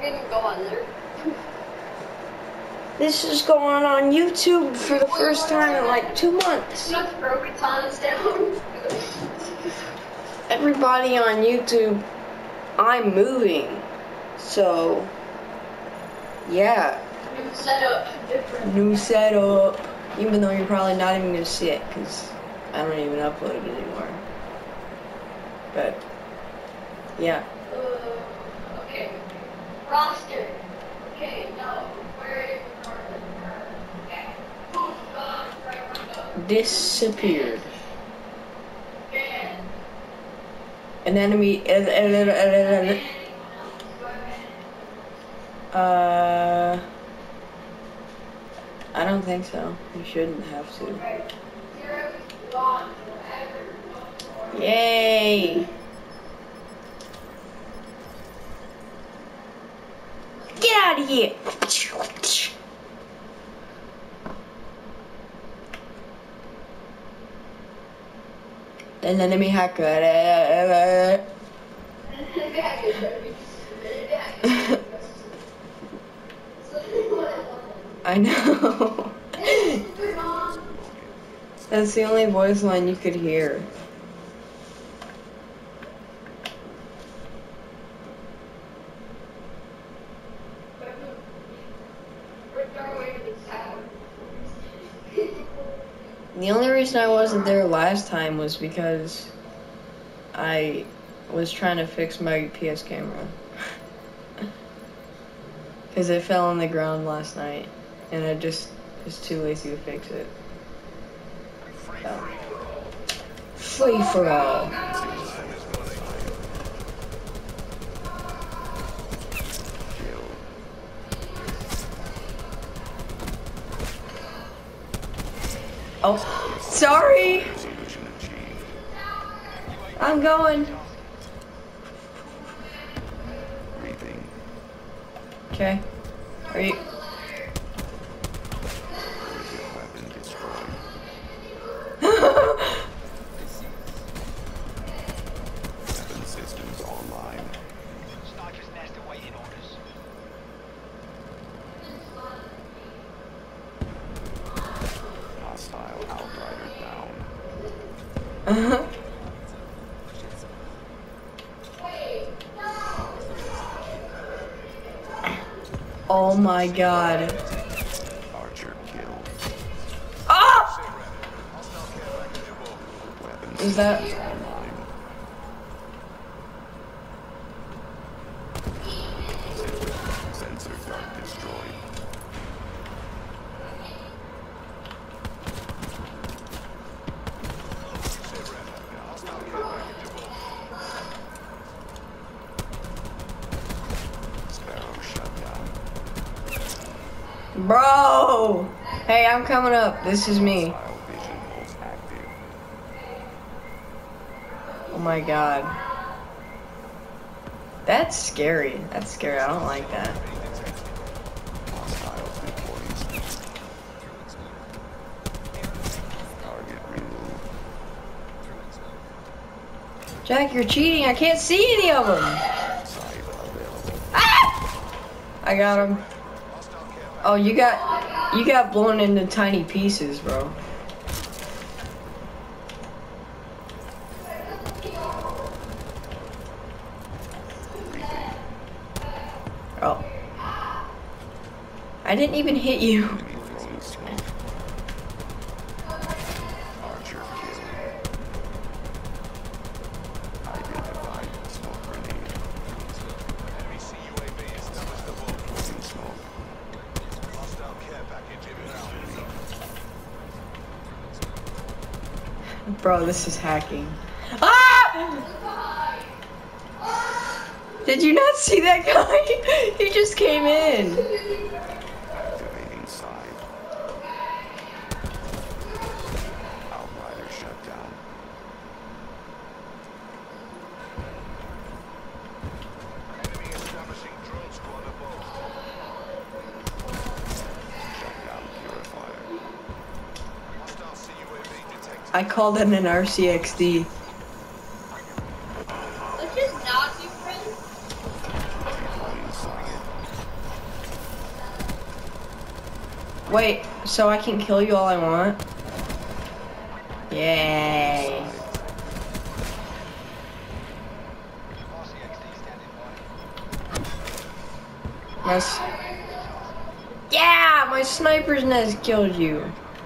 gonna go on there. This is going on YouTube for the first time in like 2 months. Not throw katanas down. Everybody on YouTube, I'm moving. So, yeah. New setup. Different. New setup. Even though you're probably not even gonna see it, because I don't even upload it anymore. But, yeah. Okay. Roster. Okay, no. Where is okay. Disappeared. Yeah. An enemy. I don't think so. You shouldn't have to. Yay! Get out of here! An enemy hacker. I know. That's the only voice line you could hear. The only reason I wasn't there last time was because I was trying to fix my PS camera. Because it fell on the ground last night, and I just was too lazy to fix it. So. Free for all. Oh, sorry. I'm going. Okay. Are you? Weapon systems online. Sniper's nest awaiting orders. Hostile outrider down. Uh-huh. Oh my god. Archer killed. Ah! Weapon Is that? systems online. Sensor dart destroyed. Sparrow shut down. Bro! Hey, I'm coming up. This is me. Hostile vision holds active. Oh my god. That's scary. That's scary. I don't like that. Hostiles deploying. Target removed. Jack, you're cheating. I can't see any of them. Site available. Ah! I got him. Oh, you got blown into tiny pieces, bro. Oh. I didn't even hit you. Enemy throwing smoke. Archer killed. Identified smoke grenade. Enemy CUAV established the wall. Deploying smoke. Hostile care package inbound. Bro, this is hacking. Ah! Did you not see that guy? He just came in. Activating side. Outrider shut down. Enemy establishing drone squad above. Shut down purifier. Hostile CUAV detected. I called it an RCXD. Let's just not be friends. Deploying socket. Wait, so I can kill you all I want? Yay. Yeah, my sniper's nest killed you.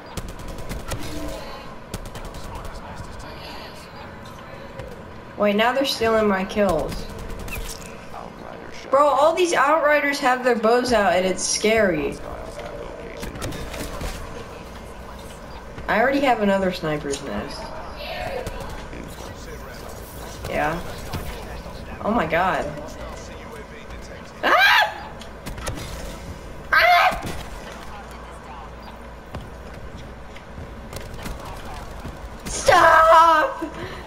Wait, now they're stealing my kills. Bro, all these outriders have their bows out and it's scary. I already have another sniper's nest. Yeah. Oh my god. Ah! Ah! Stop!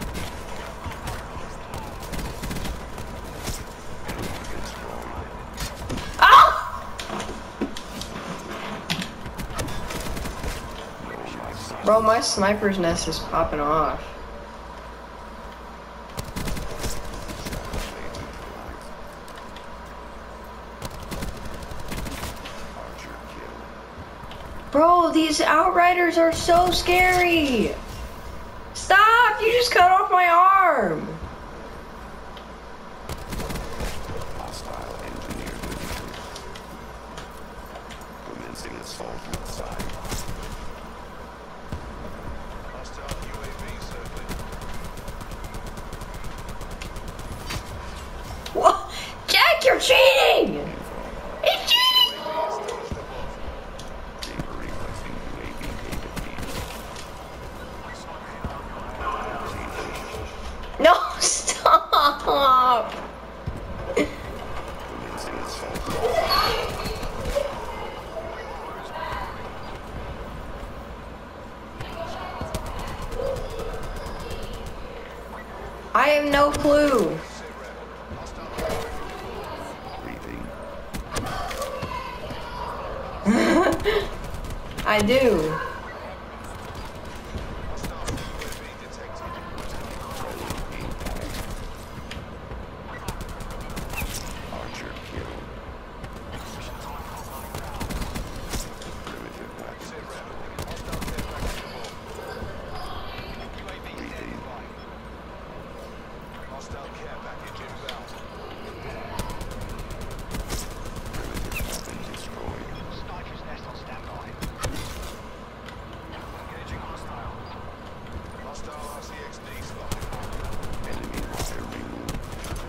Bro, my sniper's nest is popping off. Bro, these outriders are so scary. Stop! You just cut off my arm. Hostile engineer deleted. Commencing assault inside. Hostile UAV circling. What? Jack, you're cheating! He's cheating! Saber requesting UAV data feed. No, stop! Commencing assault. I have no clue. Breathing. I do. Archer killed. Primitive weapon breathing. Hostile care package inbound. Primitive weapon destroyed. Sniper's nest on standby. Engaging hostile. Hostile RCXD spotted. Enemy wire removed.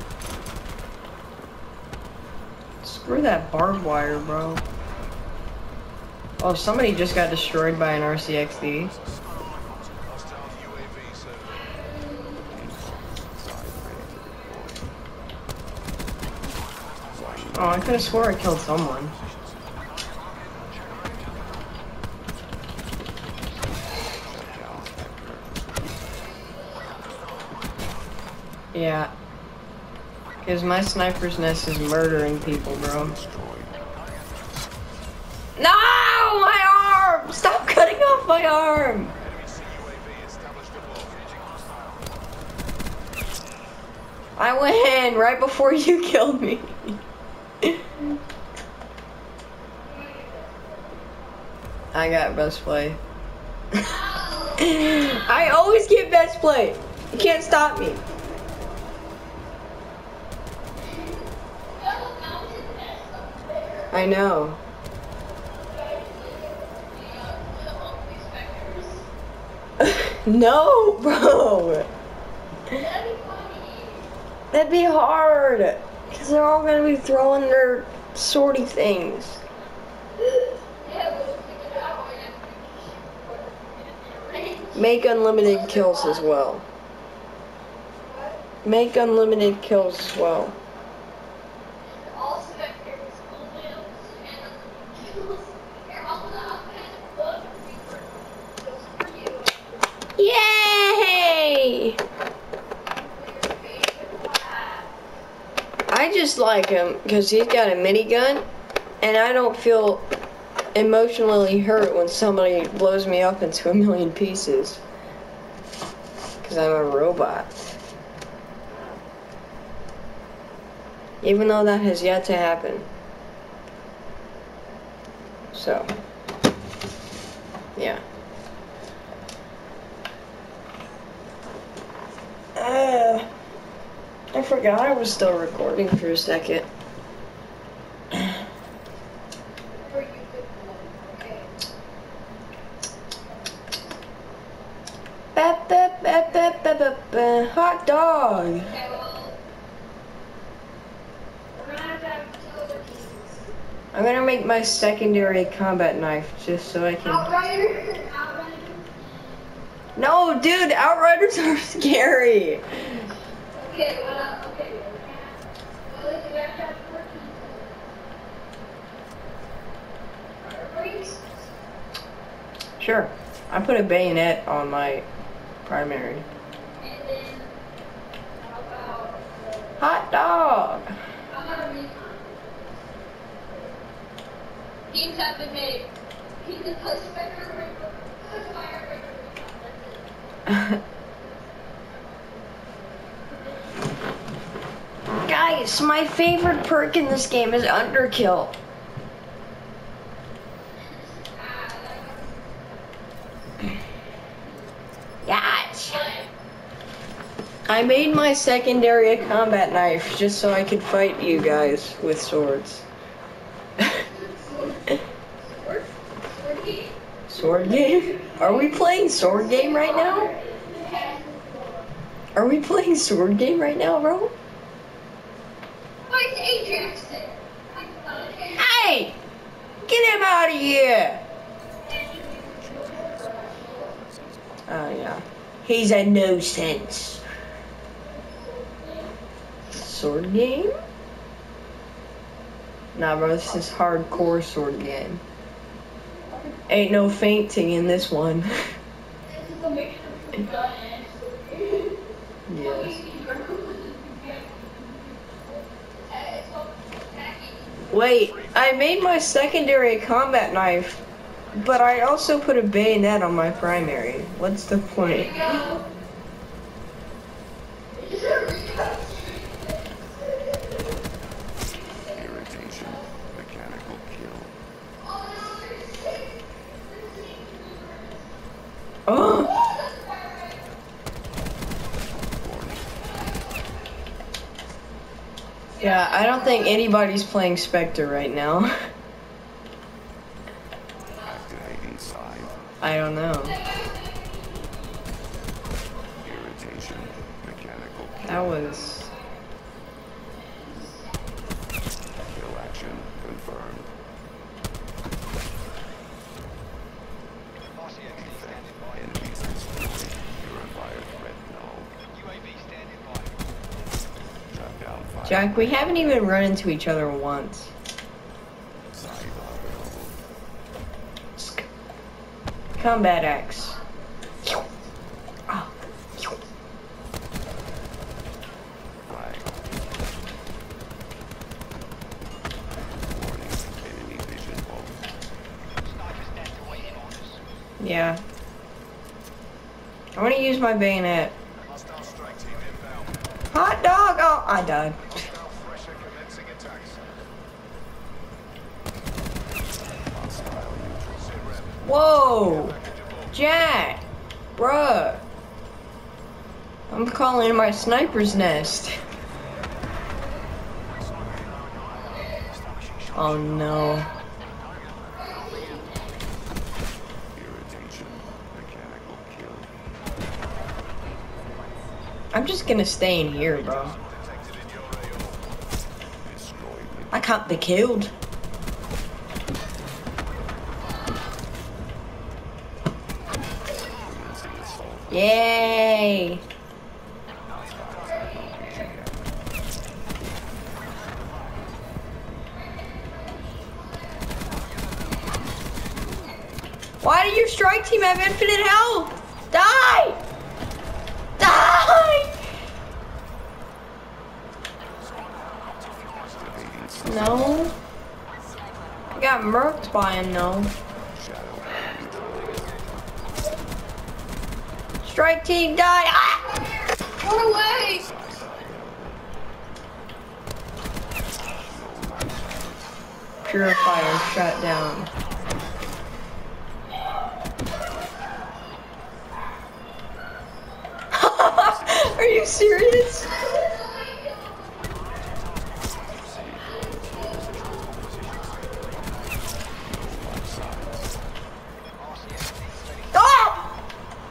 Screw that barbed wire, bro. Oh, somebody just got destroyed by an RCXD. Hostile UAV circling. Side ready to deploy. Oh, I could have swore I killed someone. Shut down Spectre. Yeah. Because my sniper's nest is murdering people, bro. Destroyed. No! My arm! Stop cutting off my arm! Enemy CUAV established above. I win right before you killed me. I got best play. I always get best play. You can't stop me. I know. No, bro. That'd be hard. Because they're all going to be throwing their sorty things. Make unlimited kills as well. Make unlimited kills as well. Yay! I just like him because he's got a minigun, and I don't feel emotionally hurt when somebody blows me up into a million pieces. Because I'm a robot. Even though that has yet to happen. So. Yeah. I forgot I was still recording for a second. Or you could okay. Hot dog. Okay, well, we're gonna have two of these. I'm gonna make my secondary combat knife just so I can. Outrider. No, dude, Outriders are scary. Okay, well, okay. Well, you guys have 14. Sure. I put a bayonet on my primary. And then, how about Hot dog. how about a recon? Teams have been made. Teams can play Spectre Rainbow, Fire Rainbow, that's it. Guys, my favorite perk in this game is Underkill. Yes. I made my secondary a combat knife just so I could fight you guys with swords. Sword game? Are we playing sword game right now? Are we playing sword game right now, bro? Where's Ajax then? Hey! Get him out of here! Oh yeah. He's a nuisance. Sword game? Nah, bro, this is hardcore sword game. Ain't no fainting in this one. Yes. Wait, I made my secondary a combat knife, but I also put a bayonet on my primary. What's the point? Irritation. Mechanical kill. Oh! Yeah, I don't think anybody's playing Spectre right now. Activating side. I don't know. Irritation. Mechanical kill. That was... Kill action confirmed. Enemies destroyed. Purifier threat null. Shut down fire. Jack, we haven't even run into each other once. Side available. Combat axe. Oh. Flag. Warning. Enemy vision off. Yeah. I want to use my bayonet. Hostile strike team inbound. Hot dog! Oh, I died. Hostile pressure commencing attacks. Hostile neutral. Zerem. Whoa! Jack! Bruh! I'm calling my sniper's nest. Oh no. Irritation. Mechanical kill. I'm just gonna stay in here, bro. Detected in your AO. Destroyed. I can't be killed. Commencing assault. Yay! Why do your strike team have infinite health? Die! Die! Activating side. No. I got murked by him, no. Shadow. Strike team, die! Ah! Run away! Purifier shut down. Are you serious? Ah!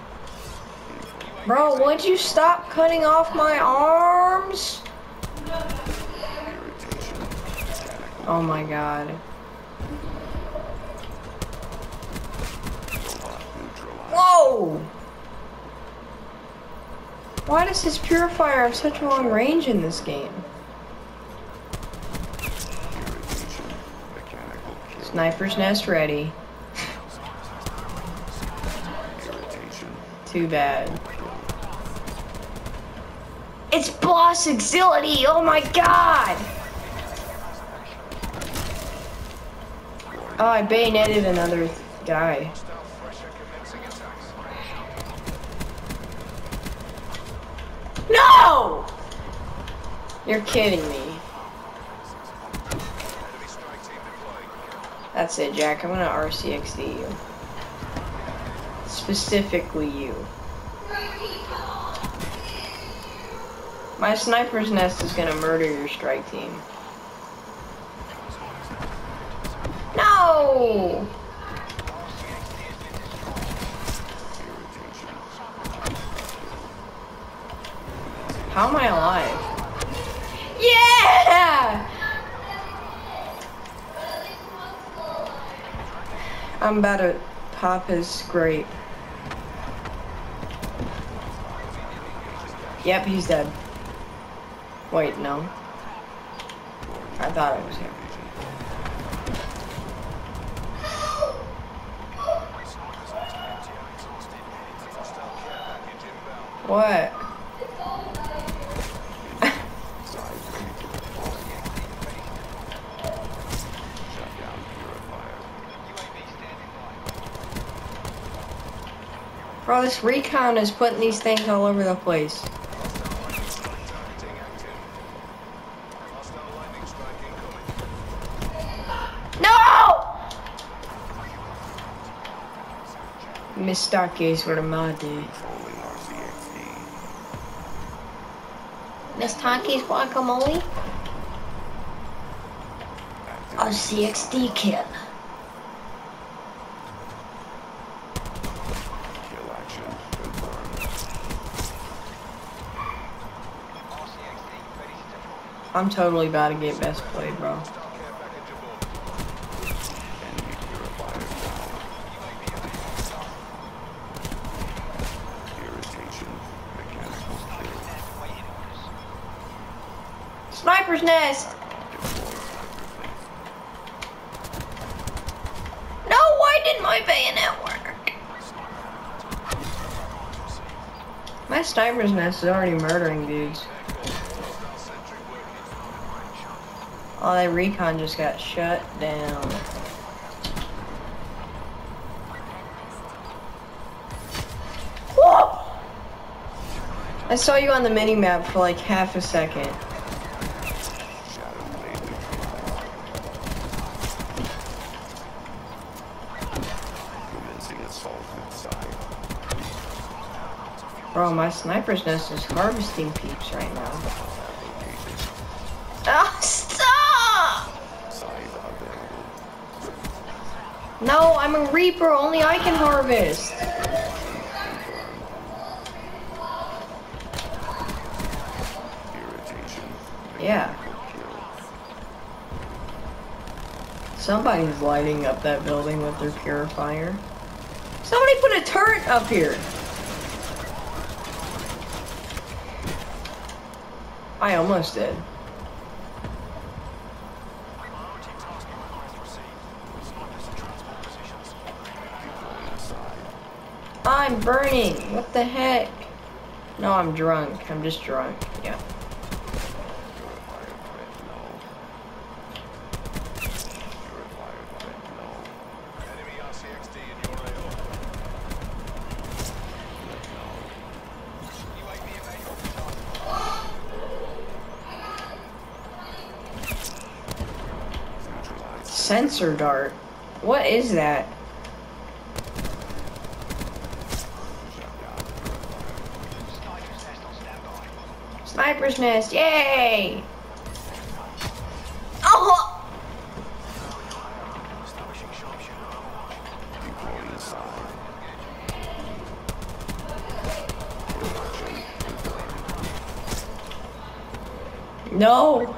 Bro, would you stop cutting off my arms? Oh my god. Whoa! Why does his purifier have such a long range in this game? Sniper's nest ready. Too bad. It's boss auxiliary! Oh my god! Oh, I bayoneted another guy. No! You're kidding me. That's it, Jack. I'm gonna RCXD you. Specifically you. My sniper's nest is gonna murder your strike team. No! How am I alive? Yeah! I'm about to pop his grape. Yep, he's dead. Wait, no. I thought it was him. What? Bro, this recon is putting these things all over the place. No! Mistakes were the muddy. Miss Takis guacamole? RCXD kid. I'm totally about to get best played, bro. Sniper's nest! No, why didn't my bayonet work? My sniper's nest is already murdering dudes. Oh, that recon just got shut down. Whoa! I saw you on the mini-map for like half a second. Bro, my sniper's nest is harvesting peeps right now. Oh, stop! No, I'm a reaper. Only I can harvest. Yeah. Somebody's lighting up that building with their purifier. Somebody put a turret up here. I almost did. I'm burning. What the heck? No, I'm drunk. I'm just drunk. Yeah. Sensor dart. What is that? Sniper's nest, yay! Oh! Deploying inside. No!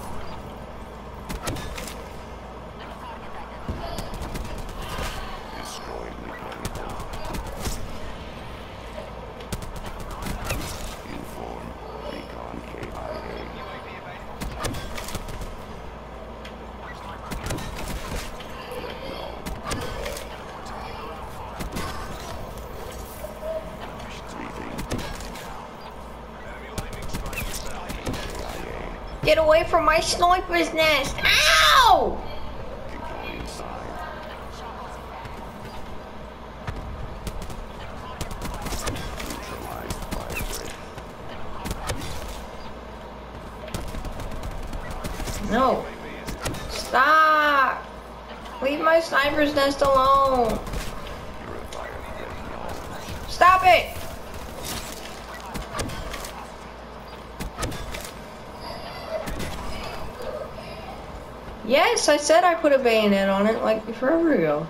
Destroyed mechanical. Inform recon KIA. Get away from my sniper's nest! Ow! Deploy inside. Neutralized fire break. No. Stop! Leave my sniper's nest alone. Purifier threat null. Stop it! Yes, I said I put a bayonet on it like forever ago.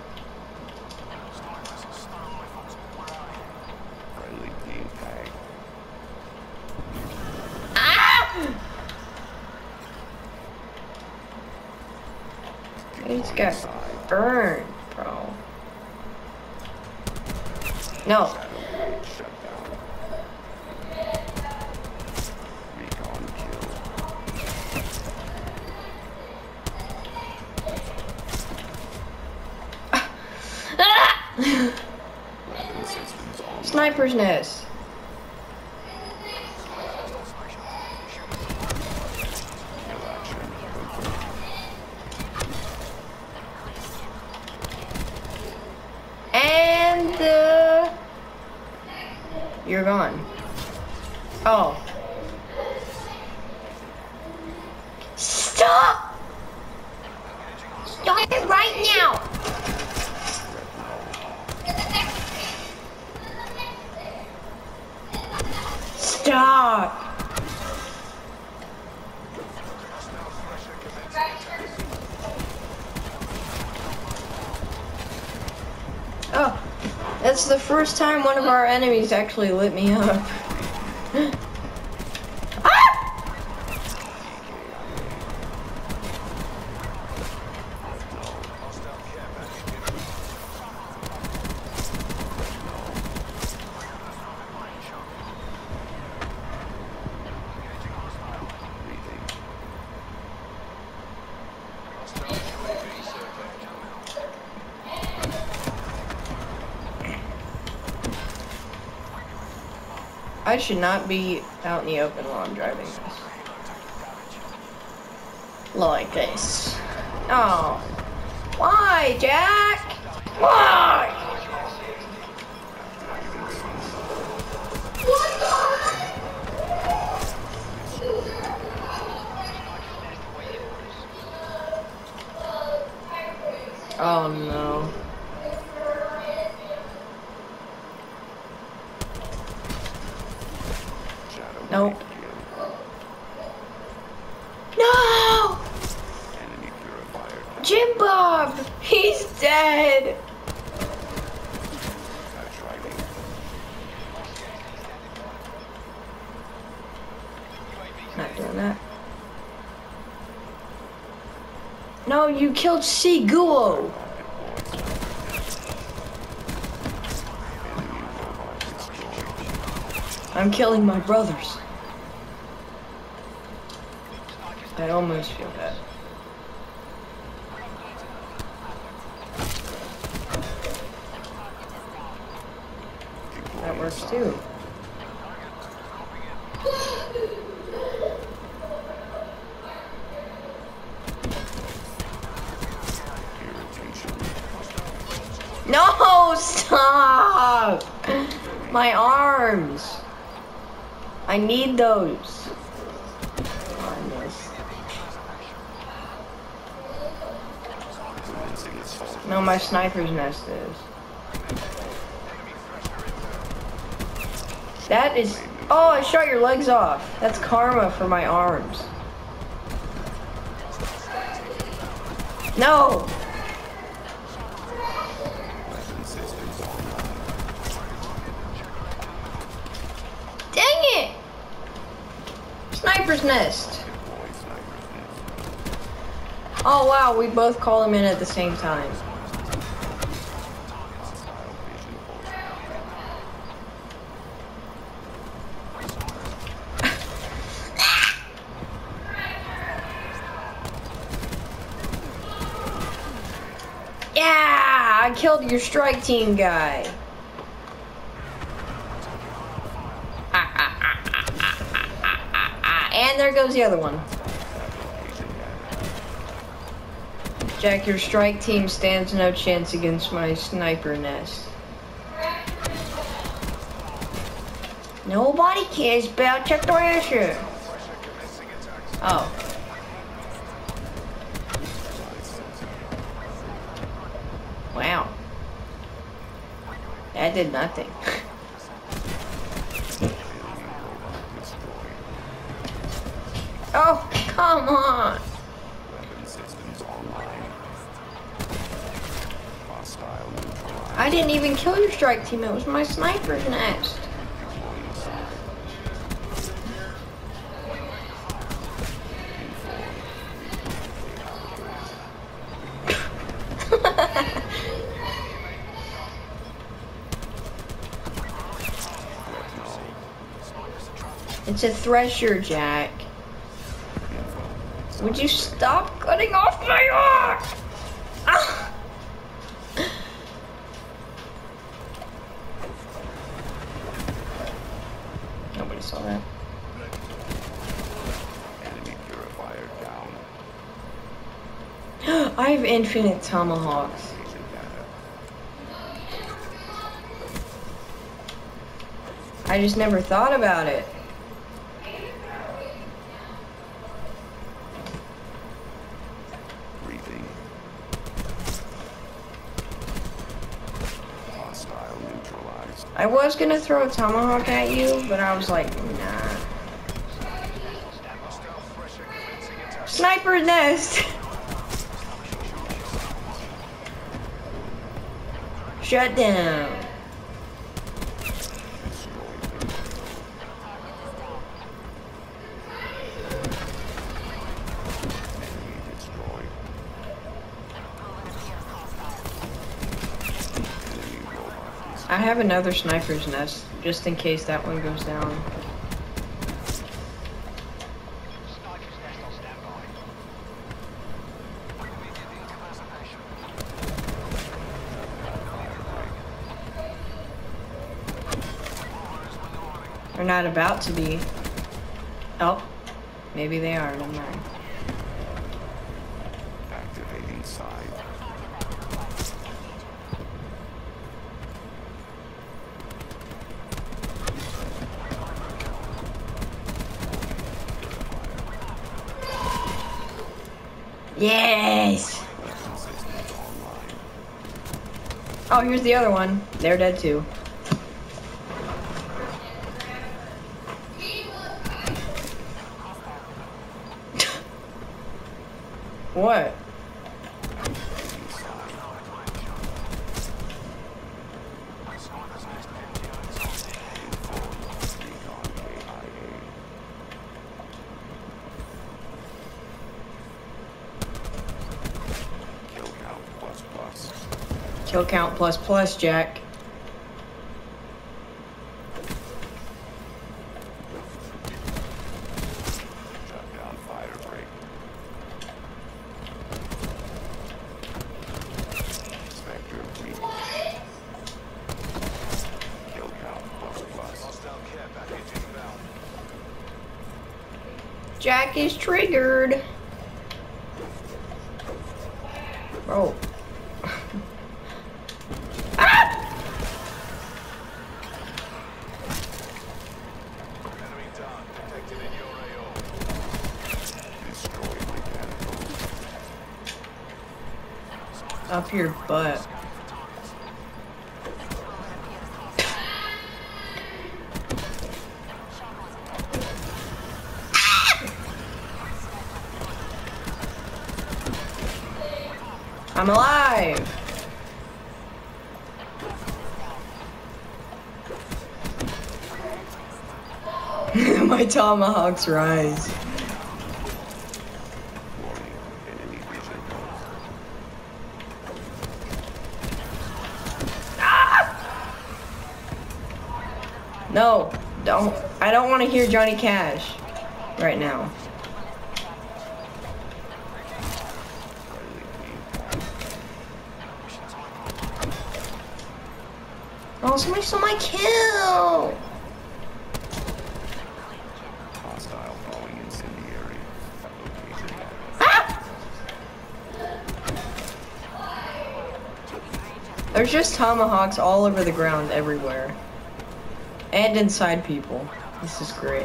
Friendly team tag. Ah! He's got burned, bro. No. Shut down. Recon kill. Weapon systems online. Sniper's nest. Kill action confirmed. And you're gone. Oh. Stop! Stop it right now! Stop! Oh, that's the first time one of our enemies actually lit me up. Ah! I should not be out in the open while I'm driving this. Like this. Oh. Why, Jack? Why? Oh no. Shadow Nope. kill. No! Enemy purifier. Jim Bob! He's dead! That's driving. Not doing that. No, you killed Siguo! Enemy robot destroyed. I'm killing my brothers. I almost feel bad. That works too. Irritation. No, stop! My arms. I need those. I miss. Commencing assault. No, my sniper's nest is. That is Oh, I shot your legs off. That's karma for my arms. No! Weapon systems online. Dang it! Sniper's nest. Deploy sniper's nest. Oh wow, we both call him in at the same time. Hostile vision pulse. Yeah! I killed your strike team guy. And there goes the other one. Jack, your strike team stands no chance against my sniper nest. Nobody cares about your thrasher. Oh. Wow. That did nothing. Oh, come on. Weapon systems online. Hostile neutralized. I didn't even kill your strike team. It was my sniper's nest. Deploying sniper. It's a thresher, Jack. Would you stop cutting off my arm? Ah! Nobody saw that. Enemy purifier down. I have infinite tomahawks. Patient data. I just never thought about it. Breathing. Hostile neutralized. I was gonna throw a tomahawk at you, but I was like, nah. Sniper nest! Shut down. I have another sniper's nest, just in case that one goes down. They're not about to be. Oh, maybe they are, never mind. Activating side. Yes! Weapon systems online. Oh, here's the other one. They're dead too. What? Kill count plus plus. Kill count plus plus, Jack. Shut down fire break. Spectre weak. Kill count plus plus. Hostile care package inbound. Jack is triggered. Bro. Ah! Enemy down. Detected in your AO. Destroyed mechanical. Up your butt. I'm alive! My tomahawks rise. Warning, enemy vision. No, don't. I don't want to hear Johnny Cash right now. Oh, somebody stole my kill! Hostile falling incendiary. Location Ah! There's just tomahawks all over the ground everywhere. And inside people. This is great.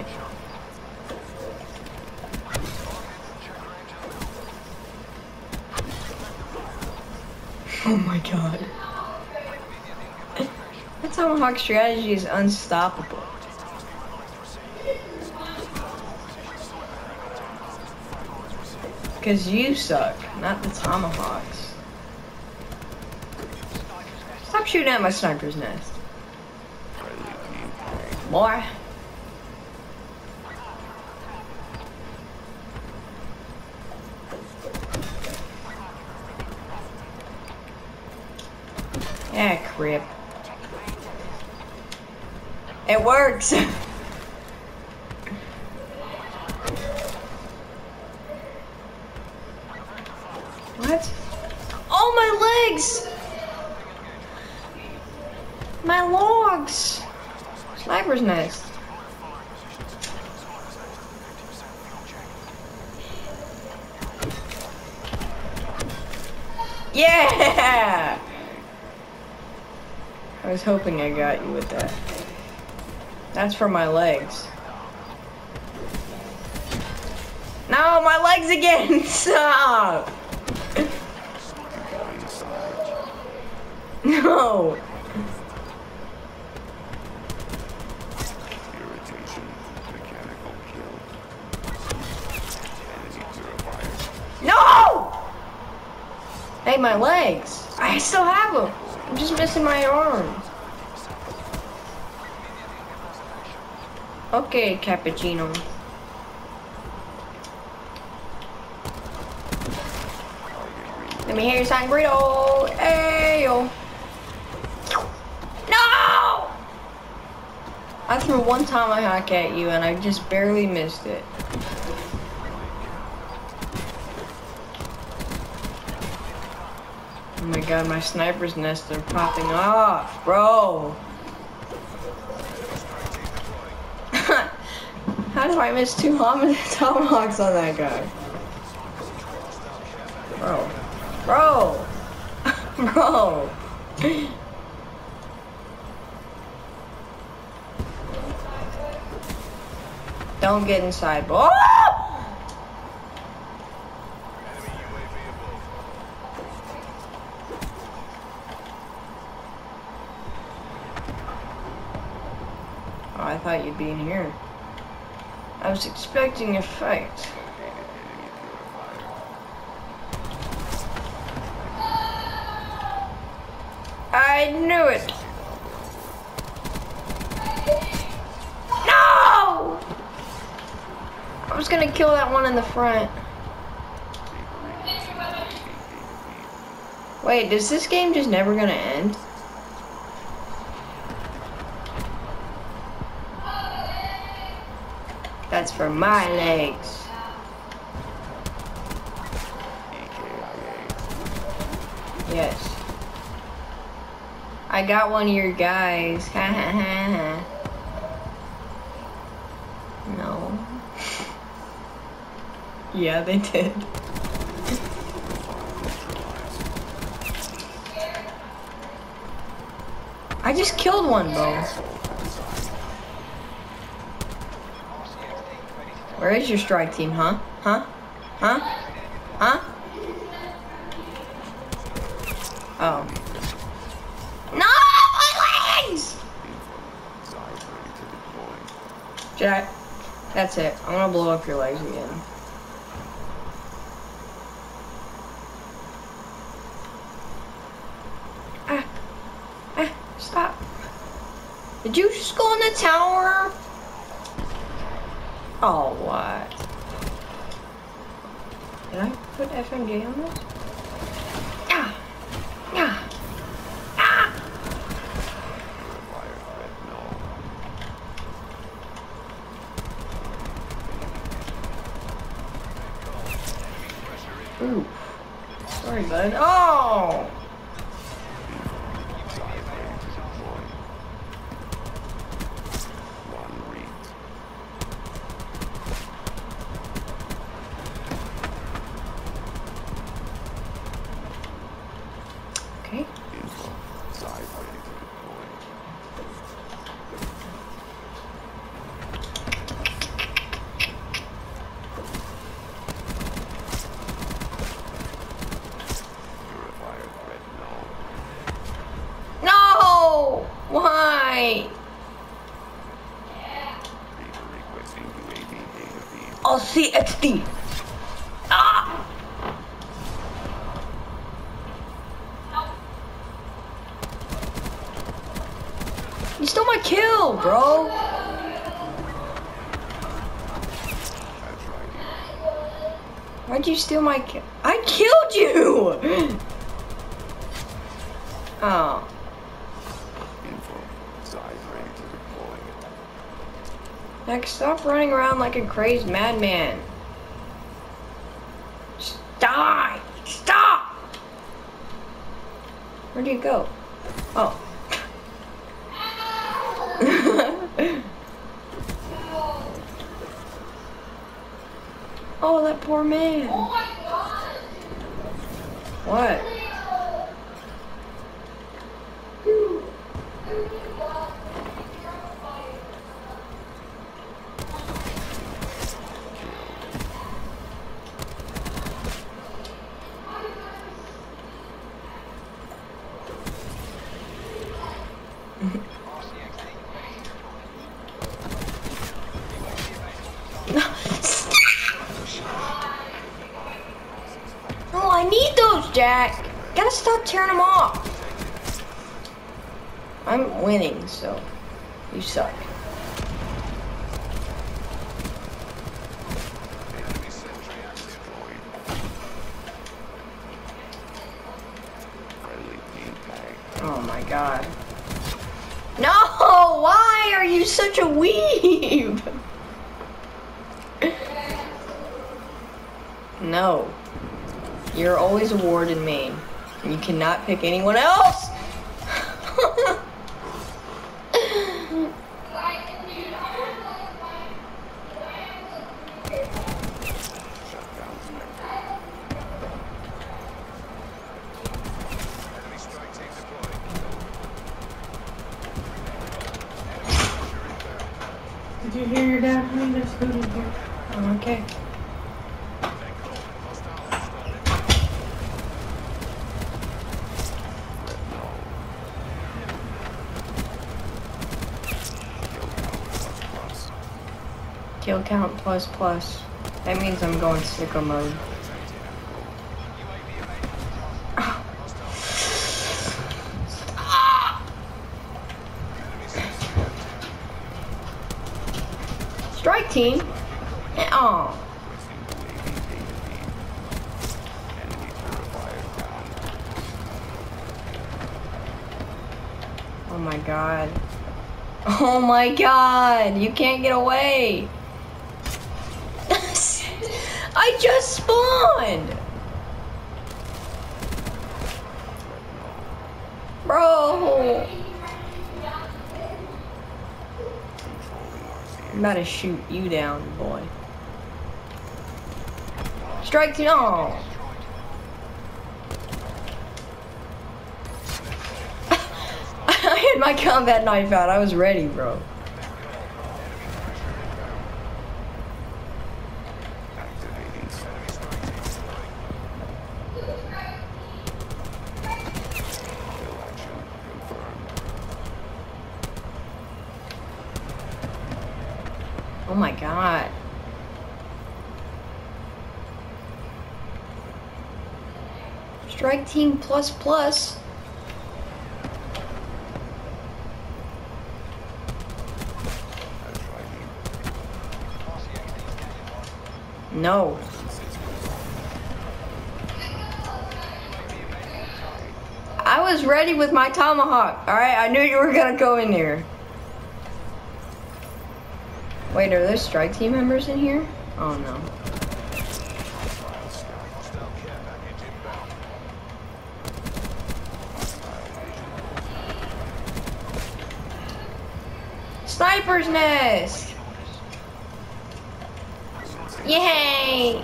Oh my god. That tomahawk strategy is unstoppable. Because you suck, not the tomahawks. Stop shooting at my sniper's nest. Boy. Yeah, crap. It works! What? Oh, my legs! My logs! Sniper's nest. Yeah! I was hoping I got you with that. That's for my legs. No, my legs again! Stop! No! irritation. Mechanical kill. Enemy purifier. No! Hey, my legs. I still have them. I'm just missing my arm. Okay, cappuccino. Let me hear your sangrito. Ayo. No! I threw one tomahawk at you and I just barely missed it. Oh my god, my sniper's nests are popping off, bro. How did I miss two tomahawks on that guy? Bro. Bro. Bro. Don't get inside, bro. Oh, I thought you'd be in here. I was expecting a fight. I knew it. No! I was gonna kill that one in the front. Wait, is this game just never gonna end? That's for my legs. Yes. I got one of your guys. Ha ha ha ha. No. Yeah, they did. I just killed one, bro. Where is your strike team, huh? Huh? Huh? Huh? Oh. No! My legs! Jack, that's it. I'm gonna blow up your legs again. Stop. Did you just go in the tower? Oh, what? Did I put FMJ on this? Ah! Ah! Ah! Purifier threat null. Ooh. Sorry, bud. Oh! Size ready to deploy. One read. Okay. Info. Size ready to deploy. Purifier threat null. No! Why? Reaper requesting UAV data feed. I'll see XD. Ah! You stole my kill, bro. That's right. Why'd you steal my kill? I killed you! Oh. Info. Size ready to deploy. Heck, stop running around like a crazed madman. Just die! Stop! Where'd you go? Oh. Oh, that poor man. Oh my god! What? Oh, I need those, Jack. Gotta stop tearing them off. I'm winning, so you suck. Enemy sentry deployed. Friendly team tag. Oh my god. No! Why are you such a weeb? No. You're always a ward in main. And you cannot pick anyone else! Enemy strike team deployed. Did you hear your dad? Honey, there's food in here. Oh, okay. Kill count plus plus. That means I'm going sicko mode. Strike team. Oh. Oh my god. Oh my god. You can't get away. I just spawned. Bro. I'm about to shoot you down, boy. Strike team. Oh. I had my combat knife out. I was ready, bro. Activating kill action confirmed. Oh my god. Strike team plus plus. No. I was ready with my tomahawk. Alright, I knew you were gonna go in there. Wait, are there strike team members in here? Oh no. Hostile care package inbound. Sniper's nest! Yay!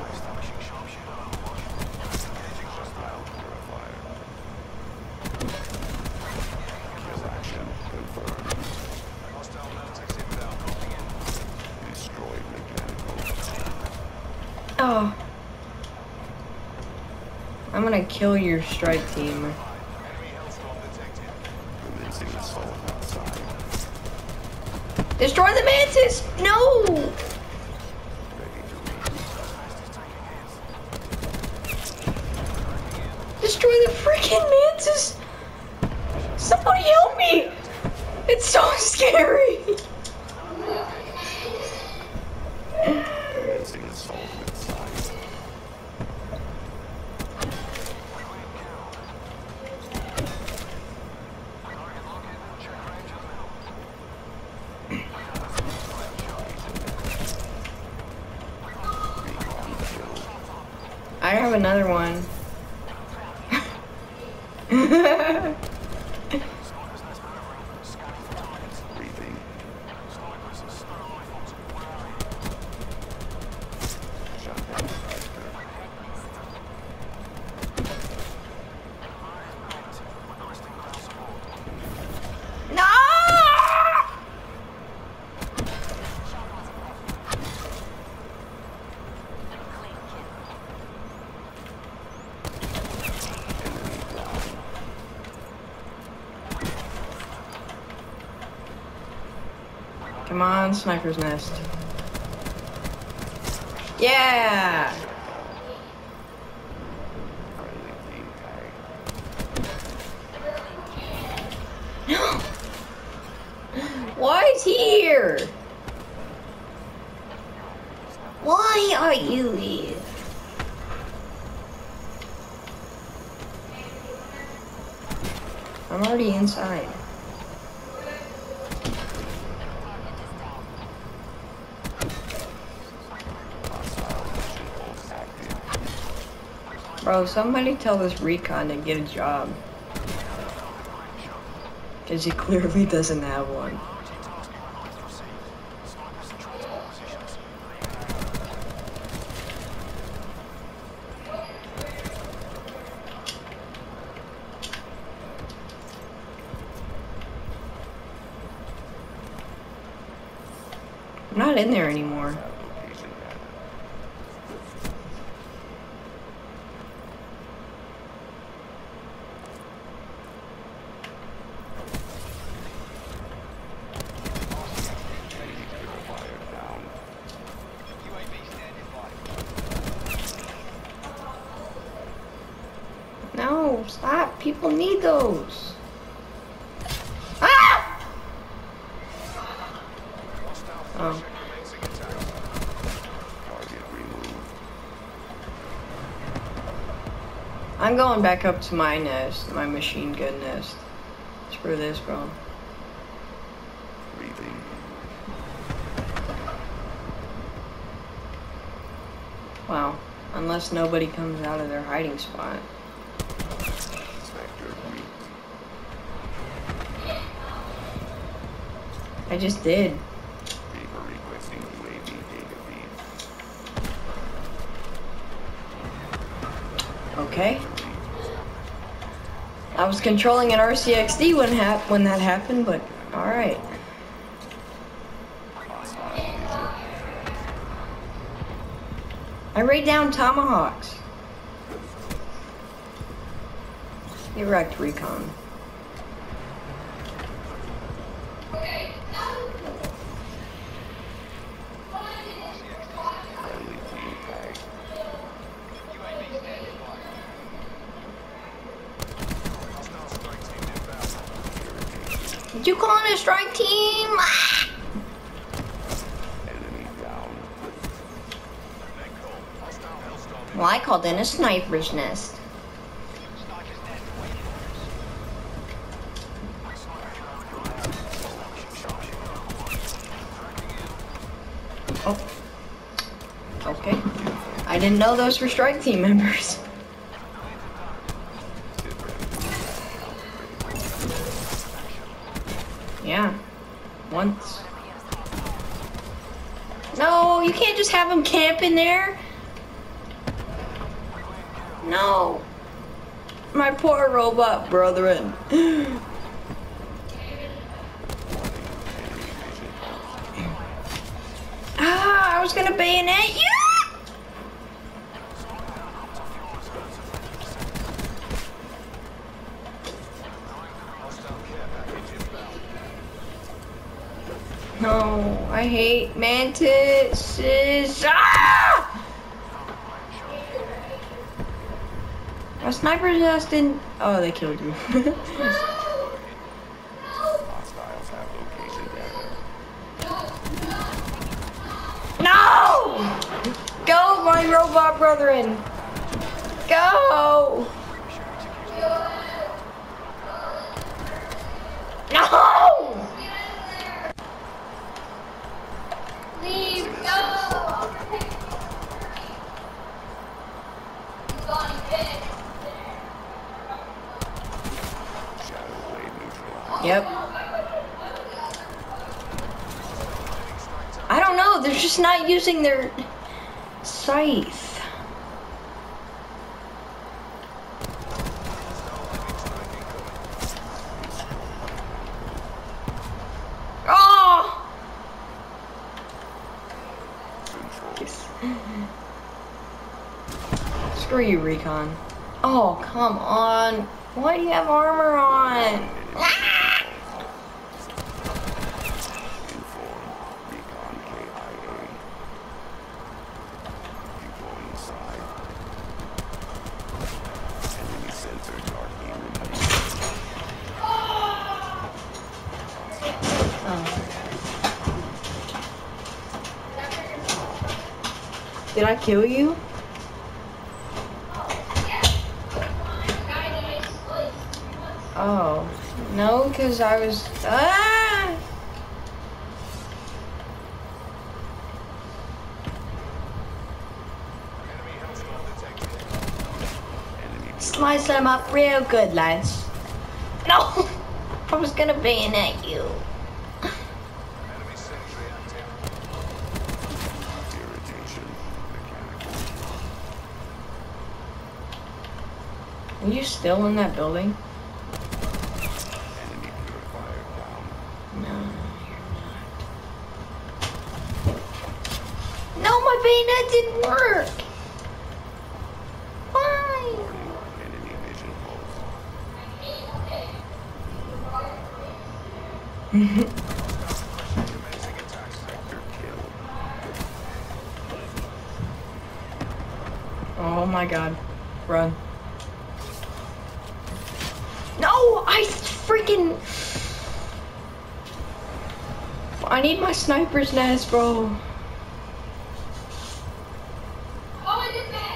Kill action confirmed. Hostile Mantis inbound. Moving in. Destroyed mechanical. Oh. I'm gonna kill your strike team. Enemy hellstorm detected. Commencing assault outside. Destroy the mantis! No! Ready to Destroy the freaking mantis! Somebody help me! It's so scary! commencing assault outside. I have another one. Breathing. Shotgun sniper. No! Come on, sniper's nest. Yeah! Friendly team tag. Why is he here? Why are you here? I'm already inside. Hostile mission pulse active. Bro, somebody tell this recon to get a job. Because he clearly doesn't have one. I'm not in there anymore. Location data. Enemy purifier down. UAV standing by. No, stop. People need those. Ah! Hostile Oh. flashing commencing attack. Target removed. I'm going back up to my nest, my machine gun nest. Screw this, bro. Breathing. Wow. Unless nobody comes out of their hiding spot. Sector weak. I just did. Reaper requesting UAV data feed. Okay. I was controlling an RCXD when that happened, but alright. I raid down tomahawks. Get wrecked, recon. Friendly team tag. UAV standing by. Hostile strike team inbound. Did you call in a strike team? Enemy down. Echo. Well, I called in a sniper's nest. Oh. Okay. I didn't know those were strike team members. Yeah. Once. No, you can't just have them camp in there. No. My poor robot brethren. Ah, I was gonna bayonet you. No, I hate mantises. Ah! My sniper's nest didn't. Oh, they killed you. Hostiles have location data. No! Go, my robot brethren. Go! No! Leave, go! Gone big. Shadow blade neutralized. Yep. I don't know, they're just not using their scythe. Oh! Screw you, Recon. Oh, come on. Why do you have armor on? Ah! Inform. Recon KIA. Deploying inside. Enemy sensors are eliminated. Oh. Did I kill you? Oh, no, because I was, ah! Slice them up real good, lads. No! I was gonna bayonet you. Enemy sentry active. Irritation. Mechanical. Are you still in that building? Enemy purifier down. No, you're not. No, my bayonet didn't work! Why? Warning. Enemy vision pulse. Commencing attack. Sector kill. Oh my god. Run. No! I freaking... I need my sniper's nest, bro. Oh, I did that!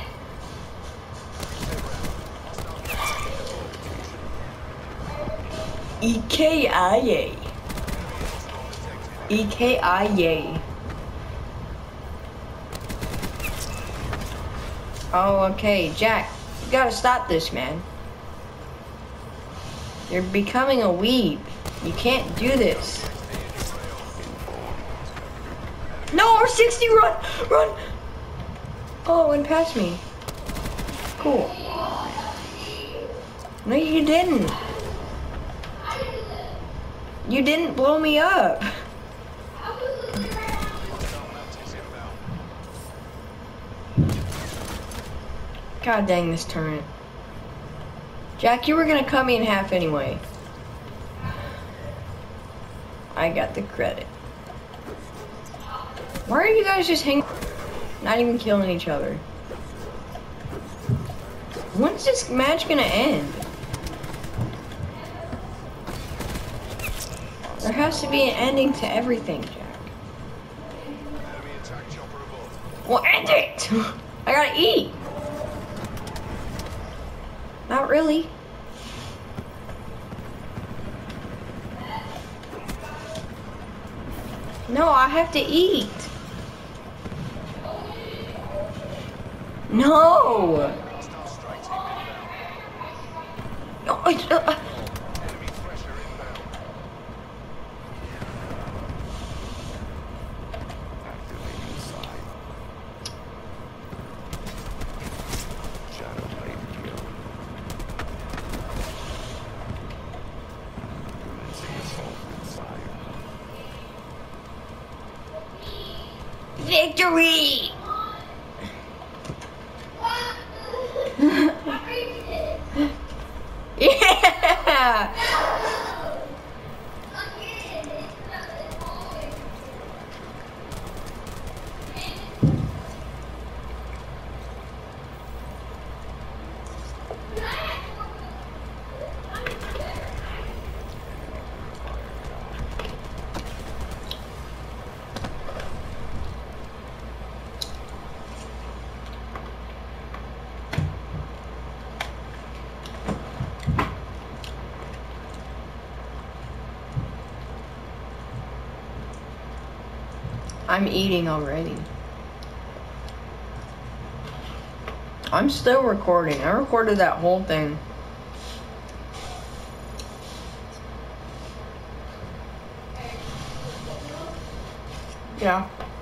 EKIA. EKIA. Oh, okay. Jack, you gotta stop this, man. You're becoming a weeb. You can't do this. No, R60, run! Run! Oh, it went past me. Cool. No, you didn't. You didn't blow me up. God dang this turret. Jack, you were gonna cut me in half anyway. I got the credit. Why are you guys just hanging? Not even killing each other. When's this match gonna end? There has to be an ending to everything, Jack. Enemy attack chopper above. Well, end it! I gotta eat. Not really. No, I have to eat. No. Hostile strikes inbound. No, it's, Enemy pressure inbound. Activating side. Shadow blade kill. Commencing assault inside. victory. Yeah. I'm eating already. I'm still recording. I recorded that whole thing. Yeah.